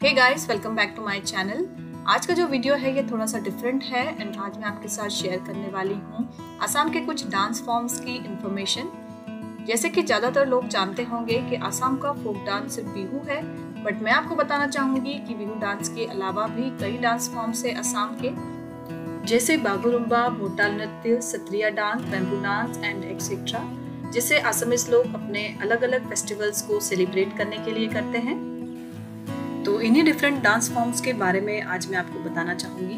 Hey guys, welcome back to my channel. आज का जो वीडियो है ये थोड़ा सा डिफरेंट है एंड आज मैं आपके साथ शेयर करने वाली हूँ असम के कुछ डांस फॉर्म्स की इंफॉर्मेशन। जैसे कि ज़्यादातर लोग जानते होंगे कि असम का फोक डांस सिर्फ बिहू है, बट मैं आपको बताना चाहूँगी कि बिहू डांस के अलावा भी कई डांस फॉर्म्स है असम के, जैसे बागुरुम्बा, भोटाल नृत्य, Sattriya dance, bamboo dance and etcetera, जिसे असमीज लोग अपने अलग अलग फेस्टिवल्स को सेलिब्रेट करने के लिए करते हैं। तो इन्हीं डिफरेंट डांस फॉर्म्स के बारे में आज मैं आपको बताना चाहूँगी।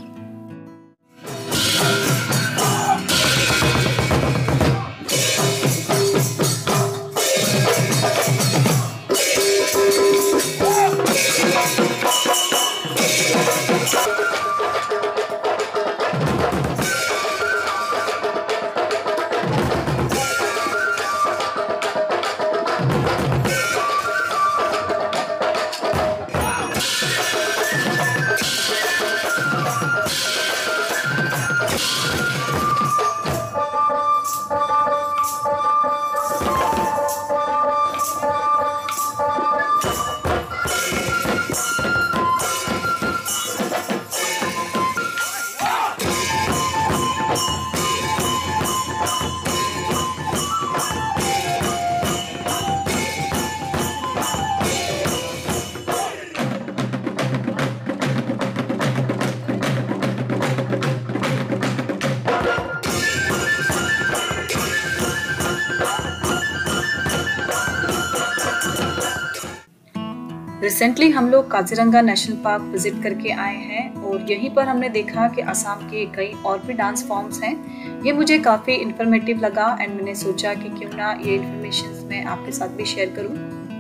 रिसेंटली हम लोग काजीरंगा नेशनल पार्क विजिट करके आए हैं और यहीं पर हमने देखा कि असम के कई और भी डांस फॉर्म्स हैं। ये मुझे काफ़ी इन्फॉर्मेटिव लगा एंड मैंने सोचा कि क्यों ना ये इन्फॉर्मेशन मैं आपके साथ भी शेयर करूं।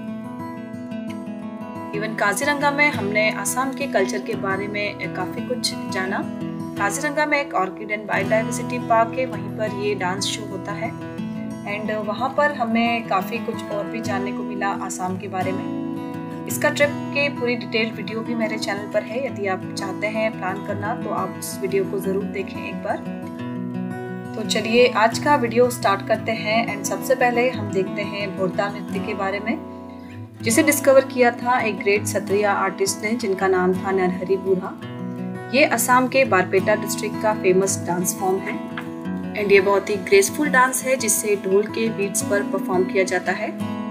इवन काजीरंगा में हमने असम के कल्चर के बारे में काफ़ी कुछ जाना। काजीरंगा में एक ऑर्किड एंड बायोडाइवर्सिटी पार्क है, वहीं पर ये डांस शो होता है एंड वहाँ पर हमें काफ़ी कुछ और भी जानने को मिला असम के बारे में। इसका ट्रिप के पूरी डिटेल वीडियो भी मेरे चैनल पर है, यदि आप चाहते हैं प्लान करना तो आप उस वीडियो को ज़रूर देखें एक बार। तो चलिए आज का वीडियो स्टार्ट करते हैं एंड सबसे पहले हम देखते हैं भोटाल नृत्य के बारे में, जिसे डिस्कवर किया था एक ग्रेट सत्रिया आर्टिस्ट ने जिनका नाम था नरहरि बुरहा। ये असम के बारपेटा डिस्ट्रिक्ट का फेमस डांस फॉर्म है एंड ये बहुत ही ग्रेसफुल डांस है जिससे ढोल के बीट्स पर परफॉर्म किया जाता है।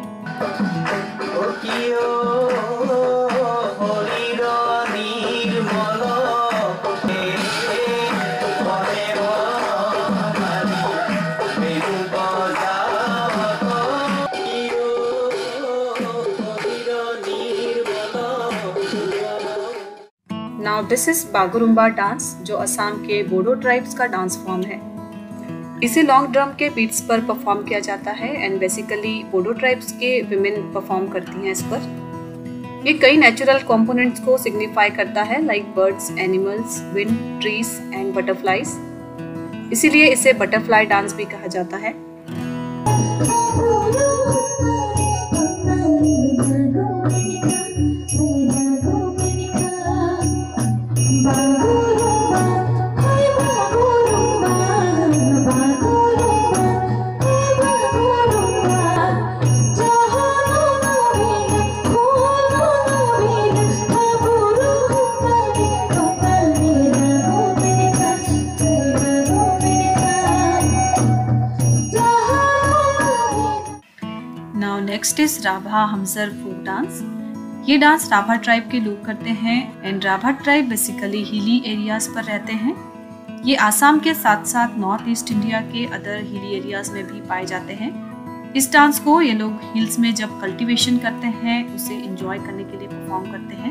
Now this is Bagurumba dance, जो असम के बोडो ट्राइब्स का डांस फॉर्म है। इसे लॉन्ग ड्रम के बीट्स पर परफॉर्म किया जाता है एंड बेसिकली बोडो ट्राइब्स के विमेन परफॉर्म करती हैं इस पर। ये कई नेचुरल कंपोनेंट्स को सिग्निफाई करता है, like birds, animals, wind, trees and butterflies. इसीलिए इसे बटरफ्लाई डांस भी कहा जाता है। नेक्स्ट इज राभा हमसर फोक डांस। ये डांस राभा ट्राइब के लोग करते हैं and Rabha tribe basically hilly areas पर रहते हैं। ये आसाम के साथ साथ नॉर्थ ईस्ट इंडिया के अदर हिली एरियाज में भी पाए जाते हैं। इस डांस को ये लोग हिल्स में जब कल्टीवेशन करते हैं उसे एंजॉय करने के लिए परफॉर्म करते हैं।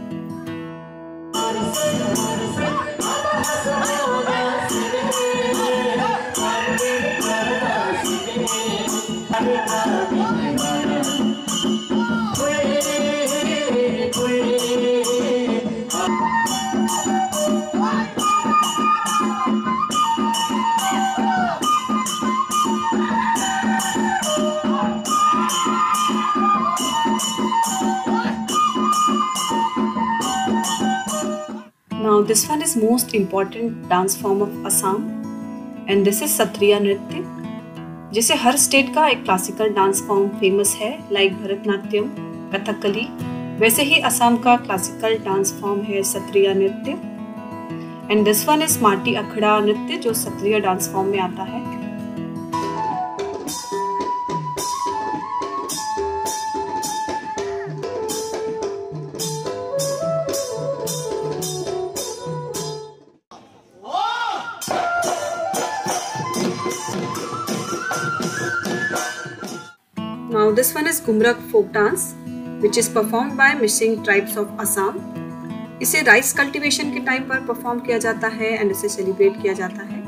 Now this one is most important dance form of Assam and this is Satriya नृत्य, जिसे हर स्टेट का एक क्लासिकल डांस फॉर्म फेमस है, लाइक भरतनाट्यम, कथकली वैसे ही असम का क्लासिकल डांस फॉर्म है सत्रिया नृत्य एंड दिस वन इज माटी अखड़ा नृत्य जो सत्रिया डांस फॉर्म में आता है। Now this one is Gumrak folk dance which is performed by Mishing tribes of Assam. इसे राइस कल्टीवेशन के टाइम पर परफॉर्म किया जाता है एंड इसे सेलिब्रेट किया जाता है।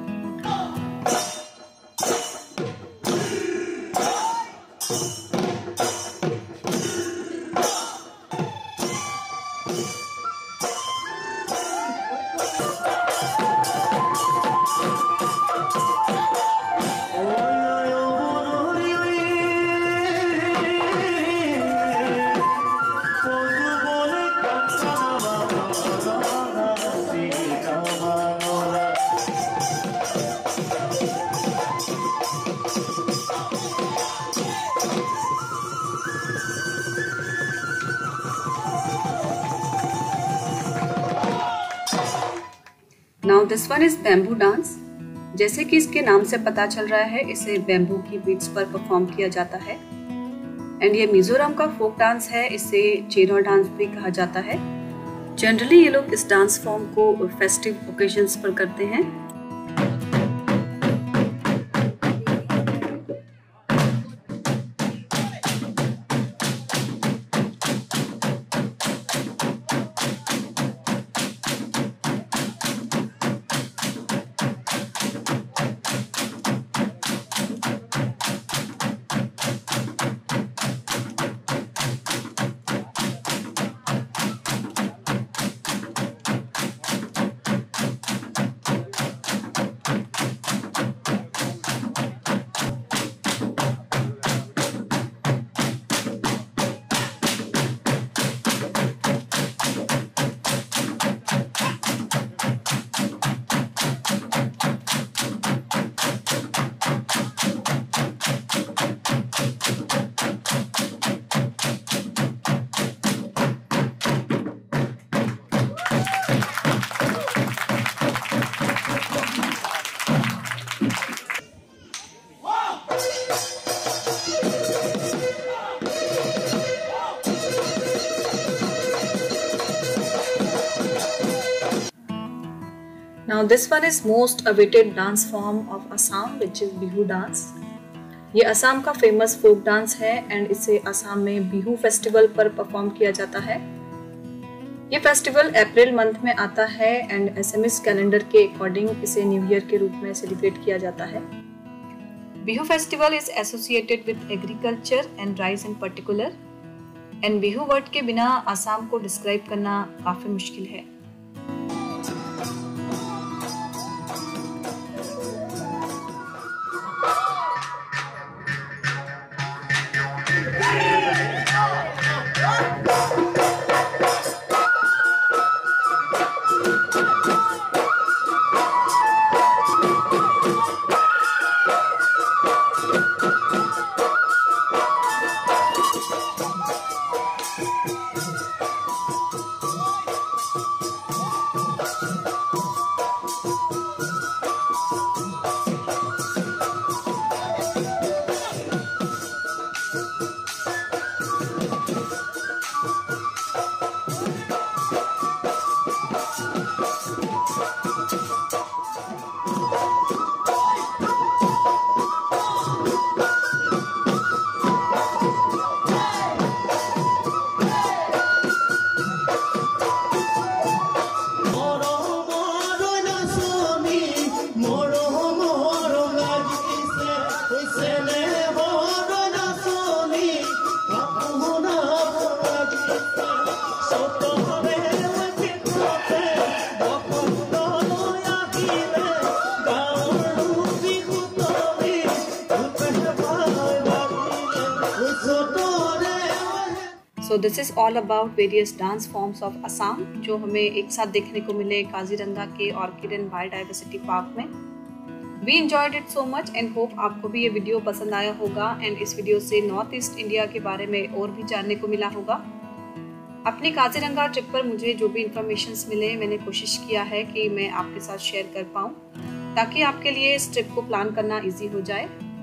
Now this one is bamboo dance. जैसे कि इसके नाम से पता चल रहा है इसे बैम्बू की बीट्स पर परफॉर्म किया जाता है एंड ये मिजोरम का फोक डांस है, इसे चेरा डांस भी कहा जाता है। जनरली ये लोग इस डांस फॉर्म को फेस्टिव ओकेजन्स पर करते हैं। Now this one is most awaited dance form of Assam which is Bihu dance. ये असम का फेमस फोक डांस है एंड इसे असम में बिहू फेस्टिवल पर परफॉर्म किया जाता है। ये फेस्टिवल अप्रैल मंथ में आता है एंड एसएमएस कैलेंडर के अकॉर्डिंग इसे न्यू ईयर के रूप में सेलिब्रेट किया जाता है। Bihu festival is associated with agriculture and rice in particular and Bihu word के बिना असम को डिस्क्राइब करना काफी मुश्किल है। So this is all about various dance forms of Assam जो हमें एक साथ देखने को मिले काजीरंगा के ऑर्किड एंड बायोडाइवर्सिटी पार्क में। We enjoyed it so much and hope आपको भी ये वीडियो पसंद आया होगा एंड इस वीडियो से नॉर्थ ईस्ट इंडिया के बारे में और भी जानने को मिला होगा। अपनी काजीरंगा ट्रिप पर मुझे जो भी इंफॉर्मेशंस मिले मैंने कोशिश किया है कि मैं आपके साथ शेयर कर पाऊँ, ताकि आपके लिए इस ट्रिप को प्लान करना इजी हो जाए।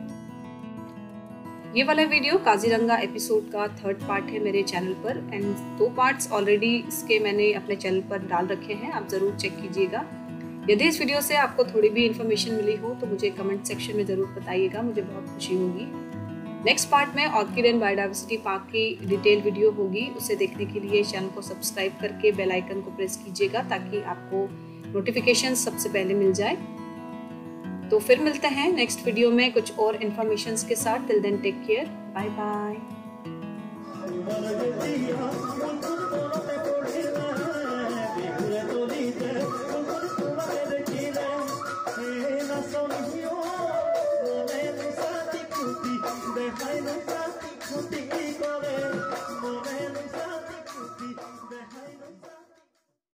ये वाला वीडियो काजीरंगा एपिसोड का 3rd पार्ट है मेरे चैनल पर, एंड 2 पार्ट्स ऑलरेडी इसके मैंने अपने चैनल पर डाल रखे हैं, आप ज़रूर चेक कीजिएगा। यदि इस वीडियो से आपको थोड़ी भी इन्फॉर्मेशन मिली हो तो मुझे कमेंट सेक्शन में ज़रूर बताइएगा, मुझे बहुत खुशी होगी। नेक्स्ट पार्ट में ऑर्किड एंड बायोडायवर्सिटी पार्क की डिटेल वीडियो होगी, उसे देखने के लिए चैनल को सब्सक्राइब करके बेल आइकन को प्रेस कीजिएगा ताकि आपको नोटिफिकेशन सबसे पहले मिल जाए। तो फिर मिलते हैं नेक्स्ट वीडियो में कुछ और इन्फॉर्मेशंस के साथ। Till then take care, bye bye.